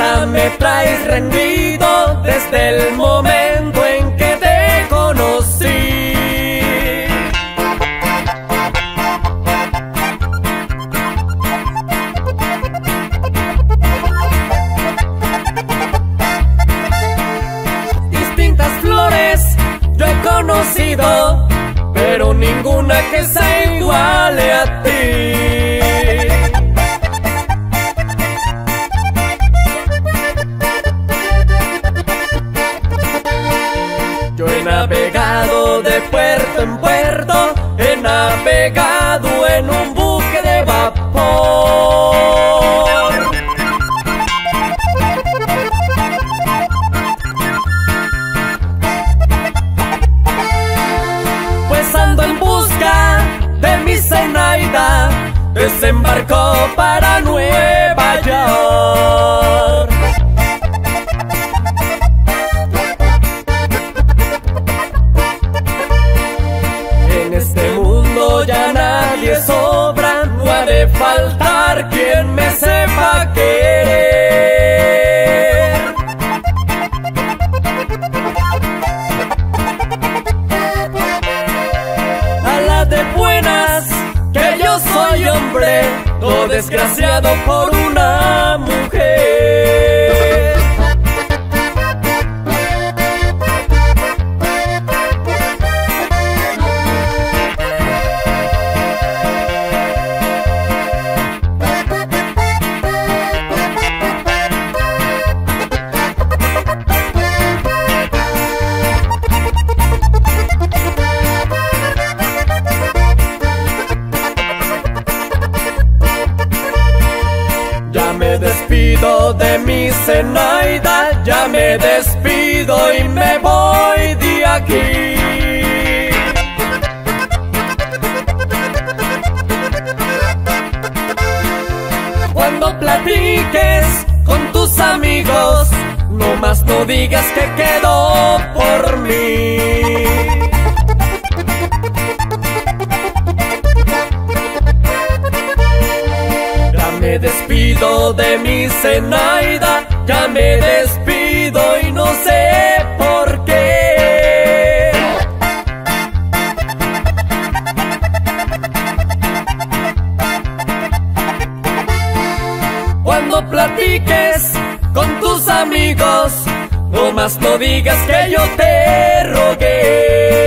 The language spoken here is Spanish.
ya me traes rendido desde el momento en que te conocí. Distintas flores yo he conocido, pero ninguna que se iguale a ti. Yo he navegado de puerto en puerto, he navegado en un buque de vapor. Pues ando en busca de mi Zenaida, desembarcó para Nueva York. En este mundo ya nadie sobra, no ha de faltar quien me sepa querer. A la de buenas, que yo soy hombre, no desgraciado por una mujer. Ya me despido de mi Zenaida, ya me despido y me voy de aquí. Cuando platiques con tus amigos, no más no digas que quedó por mí. Me despido de mi Zenaida, ya me despido y no sé por qué. Cuando platiques con tus amigos, no más no digas que yo te rogué.